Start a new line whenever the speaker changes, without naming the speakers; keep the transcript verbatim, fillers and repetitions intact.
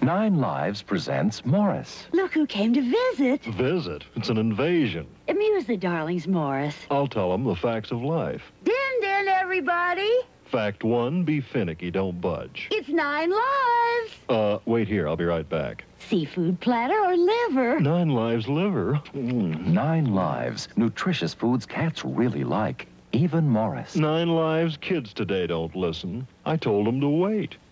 nine Lives presents Morris.
Look who came to visit.
Visit? It's an invasion.
Amuse the darlings, Morris.
I'll tell them the facts of life.
Din din, everybody.
Fact one, be finicky, don't budge.
It's nine lives.
Uh, wait here, I'll be right back.
Seafood platter or liver?
Nine Lives liver? Mm.
nine Lives, nutritious foods cats really like. Even Morris.
Nine Lives, kids today don't listen. I told them to wait.